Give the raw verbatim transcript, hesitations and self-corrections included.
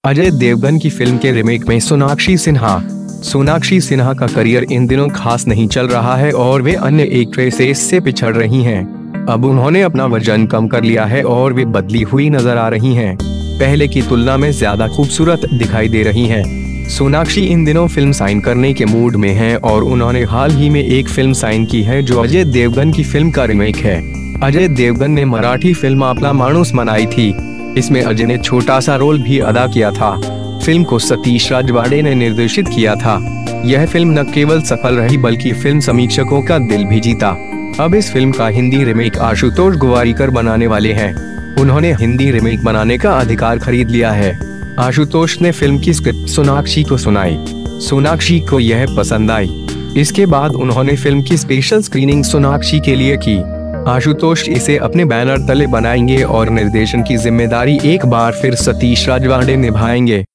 अजय देवगन की फिल्म के रीमेक में सोनाक्षी सिन्हा सोनाक्षी सिन्हा का करियर इन दिनों खास नहीं चल रहा है और वे अन्य एक्ट्रेसेस से पिछड़ रही हैं। अब उन्होंने अपना वजन कम कर लिया है और वे बदली हुई नजर आ रही हैं। पहले की तुलना में ज्यादा खूबसूरत दिखाई दे रही हैं। सोनाक्षी इन दिनों फिल्म साइन करने के मूड में हैं और उन्होंने हाल ही में एक फिल्म साइन की है जो अजय देवगन की फिल्म का रीमेक है। अजय देवगन ने मराठी फिल्म आपला माणूस बनाई थी। इसमें अजय ने छोटा सा रोल भी अदा किया था। फिल्म को सतीश राजवाड़े ने निर्देशित किया था। यह फिल्म न केवल सफल रही बल्कि फिल्म समीक्षकों का दिल भी जीता। अब इस फिल्म का हिंदी रीमेक आशुतोष गोवारिकर बनाने वाले हैं। उन्होंने हिंदी रीमेक बनाने का अधिकार खरीद लिया है। आशुतोष ने फिल्म की स्क्रिप्ट सोनाक्षी को सुनाई। सोनाक्षी को यह पसंद आई। इसके बाद उन्होंने फिल्म की स्पेशल स्क्रीनिंग सोनाक्षी के लिए की। आशुतोष इसे अपने बैनर तले बनाएंगे और निर्देशन की जिम्मेदारी एक बार फिर सतीश राजवाड़े निभाएंगे।